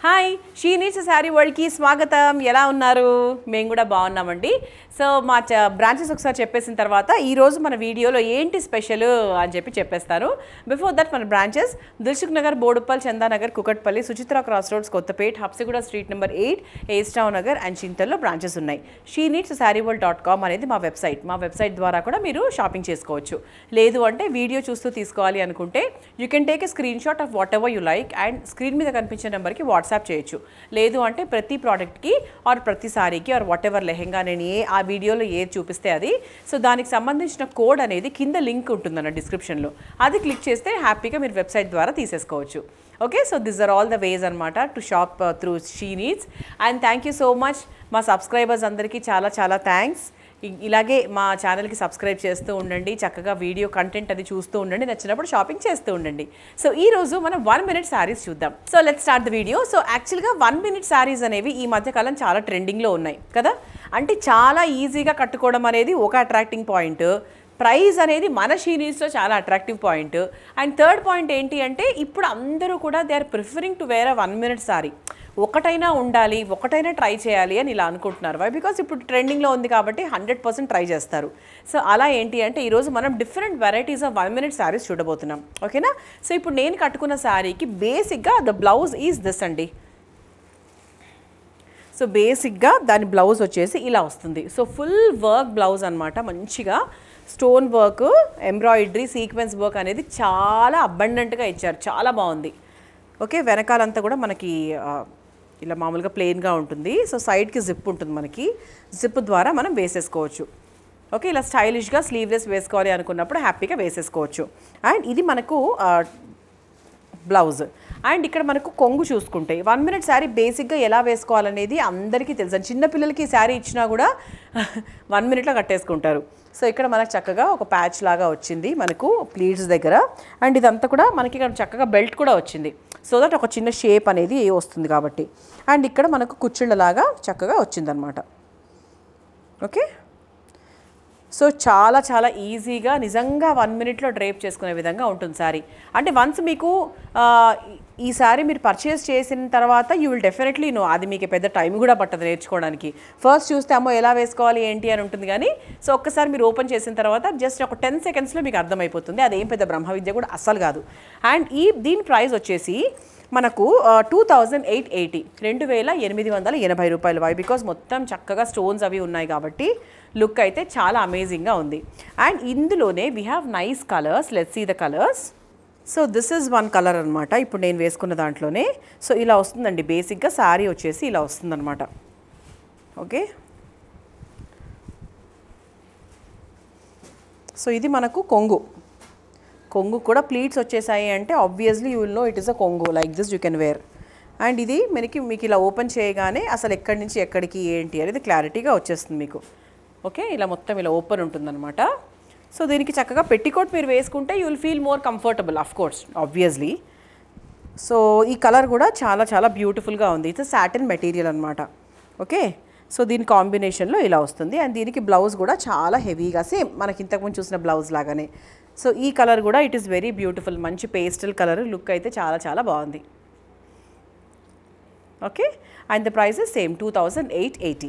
Hi she needs sari వరల్డ్కి స్వాగతం. ఎలా ఉన్నారు? మేము కూడా బాగున్నామండి. సో మా బ్రాంచెస్ ఒకసారి చెప్పేసిన తర్వాత ఈరోజు మన వీడియోలో ఏంటి స్పెషల్ అని చెప్పేస్తాను. బిఫోర్ దట్ మన branches Dilsukh Nagar, Boduppal, Chandanagar, Kukatpally, Suchitra cross roads, Kothapet, Habsiguda street number 8, ఏస్టావ్ నగర్ అండ్ చింతల్లో బ్రాంచెస్ ఉన్నాయి. షీ నీడ్స్ శారీవర్ల్డ్.com అనేది మా వెబ్సైట్ ద్వారా కూడా మీరు షాపింగ్ చేసుకోవచ్చు. లేదు అంటే వీడియో చూస్తూ తీసుకోవాలి అనుకుంటే you can take a screen shot of whatever you like and screen మీద కనిపించే నెంబర్కి వాట్సాప్ చేయొచ్చు. లేదు అంటే ప్రతి ప్రోడక్ట్కి ఆర్ ప్రతి సారీకి ఆర్ వాట్ ఎవర్ లెహెంగా నేను ఆ వీడియోలో ఏది చూపిస్తే అది, సో దానికి సంబంధించిన కోడ్ అనేది కింద లింక్ ఉంటుందన్న డిస్క్రిప్షన్లో, అది క్లిక్ చేస్తే హ్యాపీగా మీరు వెబ్సైట్ ద్వారా తీసేసుకోవచ్చు. Okay, so this are all the ways అనమాట to shop through she needs. And thank you so much మా సబ్స్క్రైబర్స్ అందరికీ చాలా చాలా థ్యాంక్స్. ఇలాగే మా ఛానల్కి సబ్స్క్రైబ్ చేస్తూ ఉండండి, చక్కగా వీడియో కంటెంట్ అది చూస్తూ ఉండండి, నచ్చినప్పుడు షాపింగ్ చేస్తూ ఉండండి. సో ఈరోజు మనం 1 minute శారీస్ చూద్దాం. So let's start the video. So యాక్చువల్గా 1 minute శారీస్ అనేవి ఈ మధ్యకాలం చాలా ట్రెండింగ్లో ఉన్నాయి కదా. అంటే చాలా ఈజీగా కట్టుకోవడం అనేది ఒక అట్రాక్టింగ్ పాయింట్, ప్రైస్ అనేది మన షీ నీడ్స్లో చాలా attractive point, and third point ఏంటి అంటే ఇప్పుడు అందరూ కూడా they are preferring to wear a 1 minute sari. ఒకటైనా ఉండాలి, ఒకటైనా ట్రై చేయాలి అని ఇలా అనుకుంటున్నారు. వై? బికాస్ ఇప్పుడు ట్రెండింగ్లో ఉంది కాబట్టి 100% ట్రై చేస్తారు. సో అలా ఏంటి అంటే ఈరోజు మనం different varieties of 1 minute saris చూడబోతున్నాం. ఓకేనా? సో ఇప్పుడు నేను కట్టుకున్న శారీకి బేసిక్గా ద బ్లౌజ్ ఈజ్ దిస్ అండి. సో బేసిక్గా దాని బ్లౌజ్ వచ్చేసి ఇలా వస్తుంది. సో ఫుల్ వర్క్ బ్లౌజ్ అనమాట. మంచిగా stone work, embroidery, sequence work అనేది చాలా అబండెంట్గా ఇచ్చారు, చాలా బాగుంది. ఓకే, వెనకాలంతా కూడా మనకి ఇలా మామూలుగా ప్లెయిన్గా ఉంటుంది. సో సైడ్కి జిప్ ఉంటుంది, మనకి జిప్ ద్వారా మనం వేసేసుకోవచ్చు. ఓకే, ఇలా స్టైలిష్గా స్లీవ్లెస్ వేసుకోవాలి అనుకున్నప్పుడు హ్యాపీగా వేసేసుకోవచ్చు. అండ్ ఇది మనకు బ్లౌజ్. అండ్ ఇక్కడ మనకు కొంగు చూసుకుంటే 1 minute శారీ బేసిక్గా ఎలా వేసుకోవాలనేది అందరికీ తెలుసు. చిన్నపిల్లలకి శారీ ఇచ్చినా కూడా 1 minuteలో కట్టేసుకుంటారు. సో ఇక్కడ మనకు చక్కగా ఒక ప్యాచ్ లాగా వచ్చింది మనకు ప్లీట్స్ దగ్గర. అండ్ ఇదంతా కూడా మనకి ఇక్కడ చక్కగా బెల్ట్ కూడా వచ్చింది, సో దట్ ఒక చిన్న షేప్ అనేది వస్తుంది కాబట్టి. అండ్ ఇక్కడ మనకు కుచ్చిళ్ళలాగా చక్కగా వచ్చిందనమాట. ఓకే, సో చాలా చాలా ఈజీగా నిజంగా 1 minuteలో డ్రైప్ చేసుకునే విధంగా ఉంటుంది శారీ. అంటే వన్స్ మీకు ఈ శారీ మీరు పర్చేస్ చేసిన తర్వాత యూ విల్ డెఫినెట్లీ నో. అది మీకు పెద్ద టైం కూడా పట్టదు నేర్చుకోవడానికి. ఫస్ట్ చూస్తే అమ్మో ఎలా వేసుకోవాలి ఏంటి అని ఉంటుంది, కానీ సో ఒక్కసారి మీరు ఓపెన్ చేసిన తర్వాత జస్ట్ ఒక 10 secondsలో మీకు అర్థమైపోతుంది. అదేం పెద్ద బ్రహ్మ విద్య కూడా అస్సలు కాదు. అండ్ దీని ప్రైస్ వచ్చేసి మనకు 2880, 2880 రూపాయలు. వై? బికాజ్ మొత్తం చక్కగా స్టోన్స్ అవి ఉన్నాయి కాబట్టి లుక్ అయితే చాలా అమేజింగ్గా ఉంది. అండ్ ఇందులోనే we have nice colours. Let's see the colours. So this is one colour అనమాట ఇప్పుడు నేను వేసుకున్న దాంట్లోనే. సో ఇలా వస్తుందండి బేసిక్గా శారీ వచ్చేసి ఇలా వస్తుందన్నమాట. ఓకే, సో ఇది మనకు కొంగు కూడా ప్లీట్స్ వచ్చేసాయి అంటే obviously you will know it is a కొంగు. Like this you can wear. And ఇది మీకు ఇలా ఓపెన్ చేయగానే అసలు ఎక్కడి నుంచి ఎక్కడికి ఏంటి అనేది క్లారిటీగా వచ్చేస్తుంది మీకు. ఓకే, ఇలా మొత్తం ఇలా ఓపెన్ ఉంటుందన్నమాట. సో దీనికి చక్కగా పెట్టికోట్ మీరు వేసుకుంటే you will feel more comfortable of course obviously. So ఈ కలర్ కూడా చాలా చాలా బ్యూటిఫుల్గా ఉంది. ఇట్స్ సాటిన్ మెటీరియల్ అనమాట. ఓకే, సో దీని కాంబినేషన్లో ఇలా వస్తుంది. అండ్ దీనికి బ్లౌజ్ కూడా చాలా హెవీగా సేమ్ మనకి ఇంతకుముందు చూసిన బ్లౌజ్ లాగానే. సో ఈ కలర్ కూడా ఇట్ ఈస్ వెరీ బ్యూటిఫుల్. మంచి పేస్టల్ కలర్, లుక్ అయితే చాలా చాలా బాగుంది. Okay, and the price is same 2880.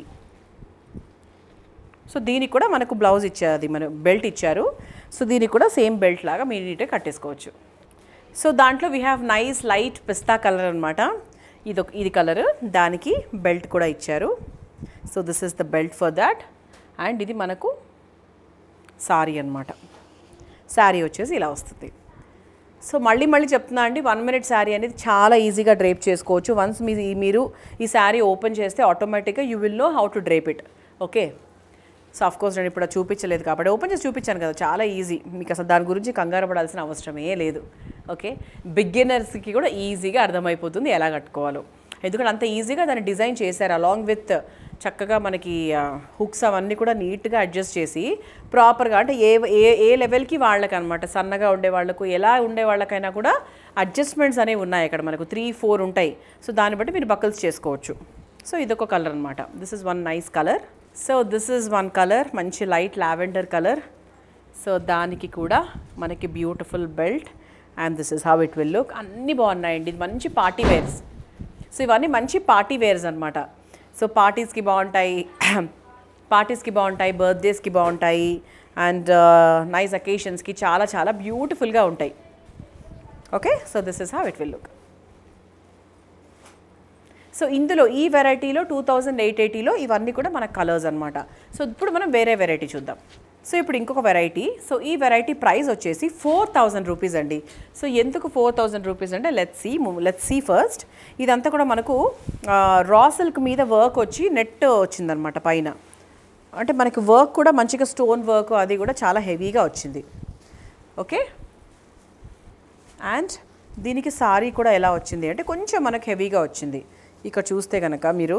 So దీనికి కూడా మనకు బ్లౌజ్ ఇచ్చారు, మన బెల్ట్ ఇచ్చారు. సో దీనికి కూడా సేమ్ బెల్ట్ లాగా మీరు నీట్గా కట్టేసుకోవచ్చు. సో దాంట్లో we have nice light pista colour అనమాట. ఇది కలర్, దానికి బెల్ట్ కూడా ఇచ్చారు. So this is the belt for that. And ఇది మనకు సారీ అనమాట. శారీ వచ్చేసి ఇలా వస్తుంది. సో మళ్ళీ చెప్తున్నా అండి, 1 minute శారీ అనేది చాలా ఈజీగా డ్రేప్ చేసుకోవచ్చు. వన్స్ మీరు ఈ శారీ ఓపెన్ చేస్తే ఆటోమేటిక్గా you will know how to drape it. Okay, so of course నేను ఇప్పుడు చూపించలేదు కాబట్టి ఓపెన్ చేసి చూపించాను కదా, చాలా ఈజీ. మీకు అసలు దాని గురించి కంగారు పడాల్సిన అవసరమే లేదు. ఓకే, బిగినర్స్కి కూడా ఈజీగా అర్థమైపోతుంది ఎలా కట్టుకోవాలో. ఎందుకంటే అంత ఈజీగా దాన్ని డిజైన్ చేశారు. అలాంగ్ విత్ చక్కగా మనకి హుక్స్ అవన్నీ కూడా నీట్గా అడ్జస్ట్ చేసి ప్రాపర్గా, అంటే ఏ లెవెల్కి వాళ్ళకి అనమాట, సన్నగా ఉండే వాళ్ళకు ఎలా ఉండే వాళ్ళకైనా కూడా అడ్జస్ట్మెంట్స్ అనేవి ఉన్నాయి. అక్కడ మనకు 3-4 ఉంటాయి. సో దాన్ని బట్టి మీరు బకల్స్ చేసుకోవచ్చు. సో ఇదొక కలర్ అనమాట. This is one nice colour. So this is one colour, మంచి లైట్ లావెండర్ కలర్. సో దానికి కూడా మనకి beautiful belt and this is how it will look. అన్నీ బాగున్నాయండి, ఇది మంచి పార్టీ వేర్స్. సో ఇవన్నీ మంచి పార్టీ వేర్స్ అనమాట. సో పార్టీస్కి బాగుంటాయి, బర్త్డేస్కి బాగుంటాయి, అండ్ నైస్ అకేషన్స్కి చాలా చాలా బ్యూటిఫుల్గా ఉంటాయి. Okay, so this is how it will look. So ఇందులో ఈ వెరైటీలో 2880లో ఇవన్నీ కూడా మన కలర్స్ అనమాట. సో ఇప్పుడు మనం వేరే వెరైటీ చూద్దాం. సో ఇప్పుడు ఇంకొక వెరైటీ. సో ఈ వెరైటీ ప్రైస్ వచ్చేసి 4000 రూపీస్ అండి. సో ఎందుకు 4000 రూపీస్ అంటే లెట్స్ సీ ఫస్ట్. ఇదంతా కూడా మనకు రా సిల్క్ మీద వర్క్ వచ్చి నెట్ వచ్చిందనమాట పైన. అంటే మనకి వర్క్ కూడా మంచిగా స్టోన్ వర్క్ అది కూడా చాలా హెవీగా వచ్చింది. ఓకే, అండ్ దీనికి సారీ కూడా ఎలా వచ్చింది అంటే కొంచెం మనకు హెవీగా వచ్చింది. ఇక్కడ చూస్తే కనుక మీరు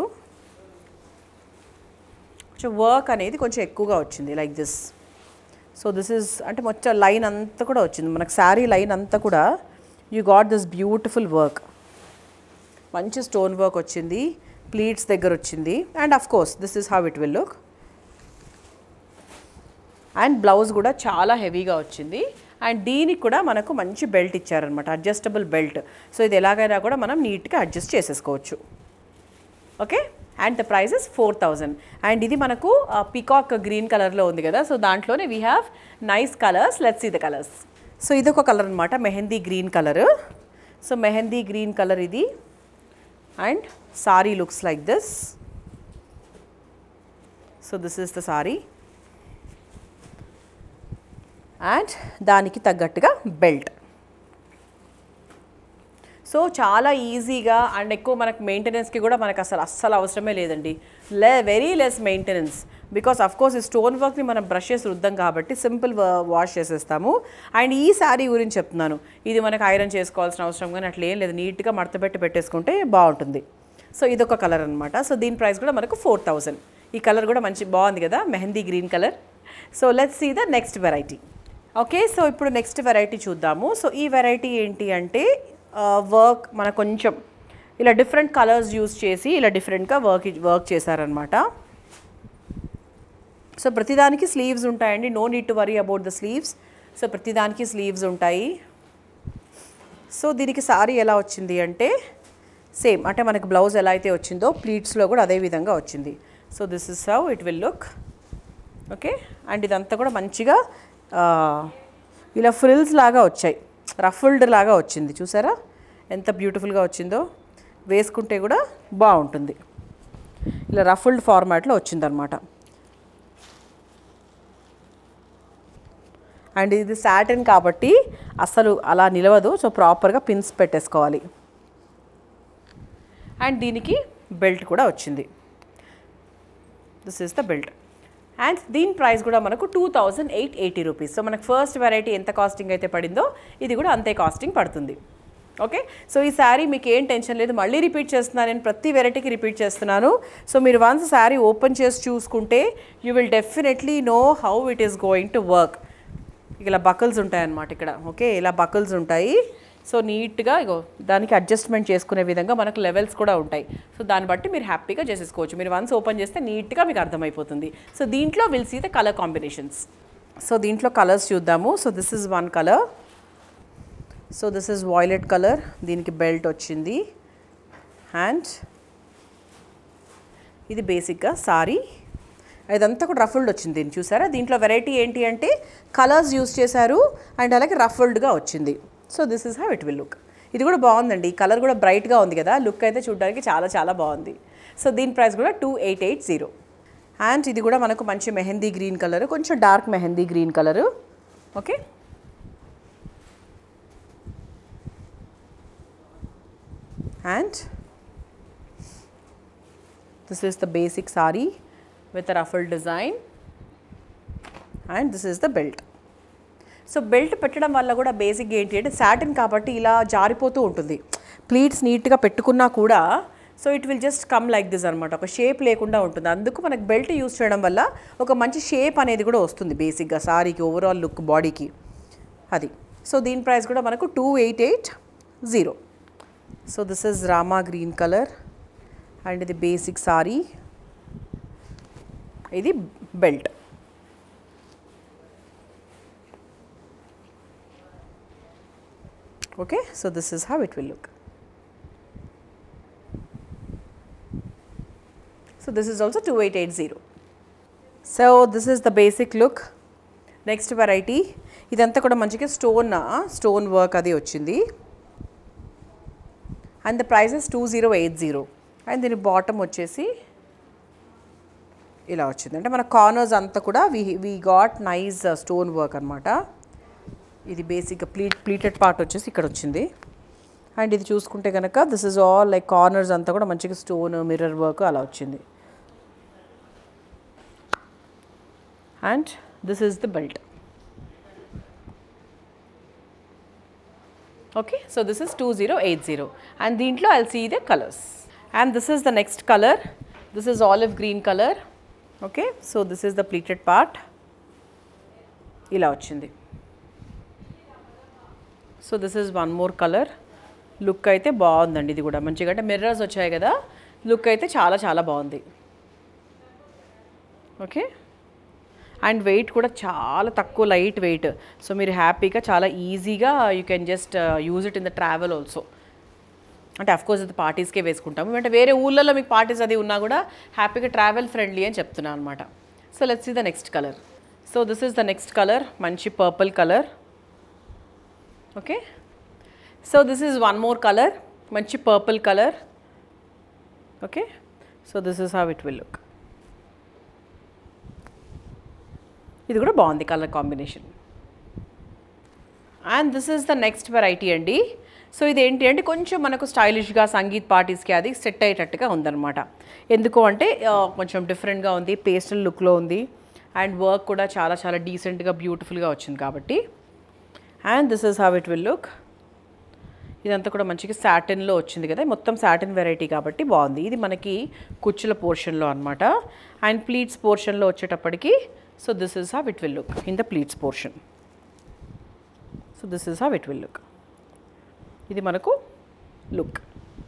కొంచెం వర్క్ అనేది కొంచెం ఎక్కువగా వచ్చింది like this. So this is అంటే మొత్తం లైన్ అంతా కూడా వచ్చింది మనకు, శారీ లైన్ అంతా కూడా you got this beautiful work. మంచి స్టోన్ వర్క్ వచ్చింది, ప్లీట్స్ దగ్గర వచ్చింది, and of course this is how it will look. And blouse కూడా చాలా హెవీగా వచ్చింది. అండ్ దీనికి కూడా మనకు మంచి బెల్ట్ ఇచ్చారనమాట, అడ్జస్టబుల్ బెల్ట్. సో ఇది ఎలాగైనా కూడా మనం నీట్గా అడ్జస్ట్ చేసేసుకోవచ్చు. Okay, and the price is 4000. And ఇది మనకు పీకాక్ గ్రీన్ కలర్లో ఉంది కదా, సో దాంట్లోనే we have nice colours. Let's see the colours. So ఇదొక కలర్ అనమాట, mehndi green colour. So mehndi green colour ఇది, and sari looks like this. So this is the sari, and దానికి తగ్గట్టుగా బెల్ట్. సో చాలా ఈజీగా అండ్ ఎక్కువ మనకు మెయింటెనెన్స్కి కూడా మనకు అస్సలు అవసరమే లేదండి. Very less maintenance, because of course ఈ స్టోన్ వర్క్ని మనం బ్రష్ చేసి రుద్దాం కాబట్టి సింపుల్ వాష్ చేసేస్తాము. అండ్ ఈ శారీ గురించి చెప్తున్నాను, ఇది మనకు ఐరన్ చేసుకోవాల్సిన అవసరం కానీ అట్లా ఏం లేదు, నీట్గా మడతపెట్టి పెట్టేసుకుంటే బాగుంటుంది. సో ఇదొక కలర్ అనమాట. సో దీని ప్రైస్ కూడా మనకు 4000. ఈ కలర్ కూడా మంచి బాగుంది కదా, mehndi green colour. So let's see the next variety. Okay, so ఇప్పుడు నెక్స్ట్ వెరైటీ చూద్దాము. సో ఈ వెరైటీ ఏంటి అంటే వర్క్ మన కొంచెం ఇలా డిఫరెంట్ కలర్స్ యూస్ చేసి ఇలా డిఫరెంట్గా వర్క్ చేశారనమాట. సో ప్రతిదానికి స్లీవ్స్ ఉంటాయండి, no need to worry about the sleeves. So ప్రతిదానికి స్లీవ్స్ ఉంటాయి. సో దీనికి సారీ ఎలా వచ్చింది అంటే సేమ్, అంటే మనకు బ్లౌజ్ ఎలా అయితే వచ్చిందో ప్లీట్స్లో కూడా అదే విధంగా వచ్చింది. So this is how it will look. Okay, and ఇదంతా కూడా మంచిగా ఇలా ఫ్రిల్స్ లాగా వచ్చాయి, రఫుల్డ్ లాగా వచ్చింది. చూసారా ఎంత బ్యూటిఫుల్గా వచ్చిందో, వేసుకుంటే కూడా బాగుంటుంది. ఇలా రఫుల్డ్ ఫార్మాట్లో వచ్చిందనమాట. అండ్ ఇది సాటిన్ కాబట్టి అసలు అలా నిలవదు, సో ప్రాపర్గా పిన్స్ పెట్టేసుకోవాలి. అండ్ దీనికి బెల్ట్ కూడా వచ్చింది. This is the belt. And దీని ప్రైస్ కూడా మనకు 2880 రూపీస్. సో మనకు ఫస్ట్ వెరైటీ ఎంత కాస్టింగ్ అయితే పడిందో ఇది కూడా అంతే కాస్టింగ్ పడుతుంది. ఓకే, సో ఈ శారీ మీకు ఏం టెన్షన్ లేదు, మళ్ళీ రిపీట్ చేస్తున్నాను నేను, ప్రతి వెరైటీకి రిపీట్ చేస్తున్నాను. సో మీరు వన్స్ శారీ ఓపెన్ చేసి చూసుకుంటే you will definitely know how it is going to work. ఇలా బకల్స్ ఉంటాయన్నమాట ఇక్కడ. ఓకే, ఇలా బకల్స్ ఉంటాయి. సో నీట్గా ఇగో దానికి అడ్జస్ట్మెంట్ చేసుకునే విధంగా మనకు లెవెల్స్ కూడా ఉంటాయి. సో దాన్ని బట్టి మీరు హ్యాపీగా చేసేసుకోవచ్చు. మీరు వన్స్ ఓపెన్ చేస్తే నీట్గా మీకు అర్థమైపోతుంది. సో దీంట్లో will see the colour combinations. So దీంట్లో కలర్స్ చూద్దాము. So this is one colour. So this is violet colour, దీనికి బెల్ట్ వచ్చింది. అండ్ ఇది బేసిక్గా సారీ, ఇదంతా కూడా రఫుల్డ్ వచ్చింది. దీన్ని చూసారా, దీంట్లో వెరైటీ ఏంటి అంటే కలర్స్ యూస్ చేశారు అండ్ అలాగే రఫుల్డ్గా వచ్చింది. So this is how it will look. ఇది కూడా బాగుందండి, కలర్ కూడా బ్రైట్గా ఉంది కదా, లుక్ అయితే చూడడానికి చాలా చాలా బాగుంది. సో దీని ప్రైస్ కూడా 2880. అండ్ ఇది కూడా మనకు మంచి మెహందీ గ్రీన్ కలర్, కొంచెం dark mehndi green colour. Okay, and this is the basic sari with a ruffled design, and this is the belt. So belt పెట్టడం వల్ల కూడా బేసిక్ ఏంటి అంటే సాటిన్ కాబట్టి ఇలా జారిపోతూ ఉంటుంది. ప్లీట్స్ నీట్గా పెట్టుకున్నా కూడా so it will just come like this అనమాట, ఒక షేప్ లేకుండా ఉంటుంది. అందుకు మనకు బెల్ట్ యూస్ చేయడం వల్ల ఒక మంచి షేప్ అనేది కూడా వస్తుంది బేసిక్గా సారీకి, ఓవరాల్ లుక్ బాడీకి అది. సో దీని ప్రైస్ కూడా మనకు 2880. So this is Rama green colour and ఇది బేసిక్ సారీ, ఇది belt. Okay, so this is how it will look. So this is also 2880. So this is the basic look. Next variety, ఇదంతా కూడా మంచిగా స్టోన్ వర్క్ అది వచ్చింది. And the price is 2080. And దీని bottom వచ్చేసి ఇలా వచ్చింది. అంటే మన కార్నర్స్ అంతా కూడా we got nice stone work అనమాట. ఇది బేసిక్గా ప్లీటెడ్ పార్ట్ వచ్చేసి ఇక్కడ వచ్చింది. అండ్ ఇది చూసుకుంటే కనుక this is all like corners అంతా కూడా మంచిగా స్టోన్ మిర్రర్ వర్క్ అలా వచ్చింది. And this is the belt. Okay, so this is 2080 and దీంట్లో I'll see the colors. And this is the next color. This is olive green color. Okay, so this is the pleated part. ఇలా వచ్చింది. So this is one more color. Look అయితే బాగుందండి. ఇది కూడా మంచిగా అంటే mirrors వచ్చాయి కదా, లుక్ అయితే చాలా చాలా బాగుంది. ఓకే, అండ్ వెయిట్ కూడా చాలా తక్కువ, లైట్ వెయిట్. సో మీరు హ్యాపీగా చాలా ఈజీగా you can just use it in the travel also. అంటే అఫ్కోర్స్ ఇది పార్టీస్కే వేసుకుంటాము, అంటే వేరే ఊళ్ళల్లో మీకు పార్టీస్ అది ఉన్నా కూడా హ్యాపీగా ట్రావెల్ ఫ్రెండ్లీ అని చెప్తున్నాను అనమాట. So let's see the next colour. So this is the next colour, మంచి purple colour. Okay, so this is one more colour, మంచి purple colour. Okay, so this is how it will look. ఇది కూడా బాగుంది colour combination. And this is the next variety అండి. So ఇది ఏంటి అంటే కొంచెం మనకు స్టైలిష్గా సంగీత్ పార్టీస్కి అది సెట్ అయ్యేటట్టుగా ఉందన్నమాట. ఎందుకు అంటే కొంచెం డిఫరెంట్గా ఉంది, పేస్టల్ లుక్లో ఉంది, అండ్ వర్క్ కూడా చాలా చాలా డీసెంట్గా బ్యూటిఫుల్గా వచ్చింది కాబట్టి. And this is how it will look. ఇదంతా కూడా మంచిగా సాటిన్లో వచ్చింది కదా, మొత్తం సాటిన్ వెరైటీ కాబట్టి బాగుంది. ఇది మనకి కుచ్చుల పోర్షన్లో అనమాట. అండ్ ప్లీట్స్ పోర్షన్లో వచ్చేటప్పటికి so this is how it will look in the pleats portion. So this is how it will look. ఇది మనకు లుక్.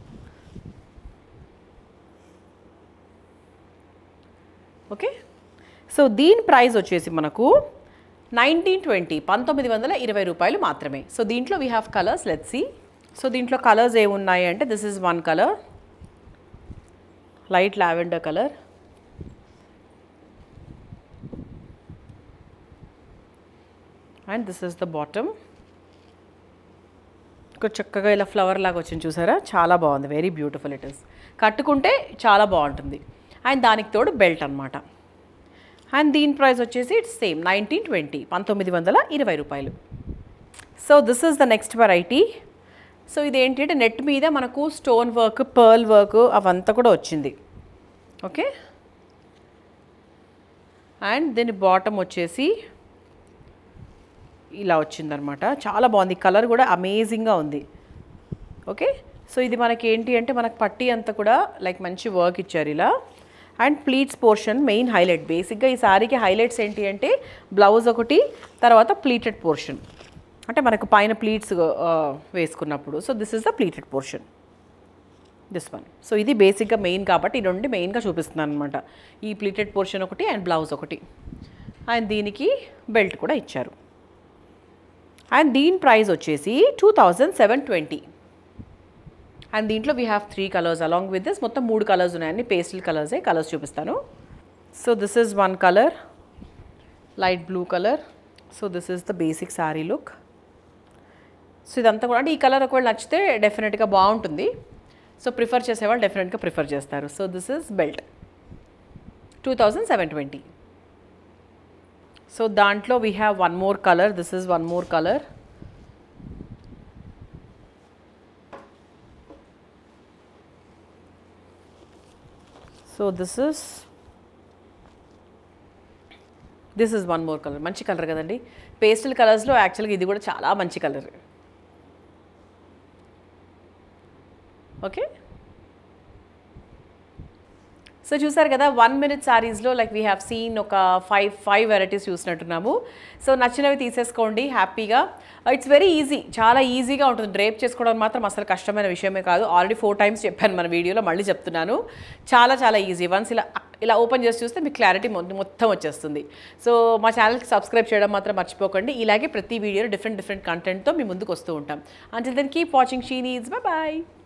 ఓకే, సో దీని ప్రైస్ వచ్చేసి మనకు 1920 రూపాయలు మాత్రమే. సో దీంట్లో we have colours, let's see. So దీంట్లో కలర్స్ ఏమున్నాయి అంటే this is one colour, light lavender colour. And this is the bottom. ఇక్కడ చక్కగా ఇలా ఫ్లవర్ లాగా వచ్చింది చూసారా, చాలా బాగుంది, వెరీ బ్యూటిఫుల్ ఇట్ ఇస్. కట్టుకుంటే చాలా బాగుంటుంది. అండ్ దానికి తోడు బెల్ట్ అనమాట. అండ్ దీని ప్రైస్ వచ్చేసి ఇట్స్ సేమ్ 1920 రూపాయలు. So this is the next variety. So ఇదేంటి అంటే నెట్ మీద మనకు స్టోన్ వర్క్, పర్ల్ వర్క్ అవంతా కూడా వచ్చింది. ఓకే, అండ్ దీని బాటమ్ వచ్చేసి ఇలా వచ్చిందనమాట. చాలా బాగుంది, కలర్ కూడా అమేజింగ్గా ఉంది. ఓకే, సో ఇది మనకి ఏంటి అంటే మనకు పట్టీ అంతా కూడా లైక్ మంచి వర్క్ ఇచ్చారు ఇలా. And pleats portion main highlight. బేసిక్గా ఈ శారీకి హైలైట్స్ ఏంటి అంటే బ్లౌజ్ ఒకటి, తర్వాత ప్లీటెడ్ పోర్షన్, అంటే మనకు పైన ప్లీట్స్ వేసుకున్నప్పుడు. So this is the pleated portion, this one. So ఇది బేసిక్గా మెయిన్ కాబట్టి ఈ రెండు మెయిన్గా చూపిస్తున్నాను అనమాట. ఈ ప్లీటెడ్ పోర్షన్ ఒకటి అండ్ బ్లౌజ్ ఒకటి. అండ్ దీనికి బెల్ట్ కూడా ఇచ్చారు. అండ్ దీని ప్రైస్ వచ్చేసి 2720. అండ్ దీంట్లో we have 3 colours along with this. మొత్తం 3 కలర్స్ ఉన్నాయండి, పేస్టల్ కలర్సే. కలర్స్ చూపిస్తాను. So this is one colour, light blue colour. So this is the basic sari look. So ఇదంతా కూడా అంటే ఈ కలర్ ఒకవేళ నచ్చితే డెఫినెట్గా బాగుంటుంది. సో ప్రిఫర్ చేసేవాళ్ళు డెఫినెట్గా ప్రిఫర్ చేస్తారు. So this is belt 2720. So దాంట్లో we have one more colour. This is one more colour. So this is one more colour. మంచి కలర్ కదండి, పేస్టల్ కలర్స్లో యాక్చువల్గా ఇది కూడా చాలా మంచి కలర్. ఓకే, సో చూసారు కదా 1 minute శారీస్లో లైక్ వీ హ్యావ్ సీన్ ఒక 5 వెరైటీస్ చూసినట్టున్నాము. సో నచ్చినవి తీసేసుకోండి హ్యాపీగా. ఇట్స్ వెరీ ఈజీ, చాలా ఈజీగా ఉంటుంది. డ్రేప్ చేసుకోవడం మాత్రం అసలు కష్టమైన విషయమే కాదు. ఆల్రెడీ 4 times చెప్పాను మన వీడియోలో, మళ్ళీ చెప్తున్నాను. చాలా చాలా ఈజీ. వన్స్ ఇలా ఓపెన్ చేసి చూస్తే మీకు క్లారిటీ మొత్తం వచ్చేస్తుంది. సో మా ఛానల్కి సబ్స్క్రైబ్ చేయడం మాత్రం మర్చిపోకండి. ఇలాగే ప్రతి వీడియోలో డిఫరెంట్ కంటెంట్తో మీ ముందుకు వస్తూ ఉంటాం. Until then keep watching she needs. Bye bye.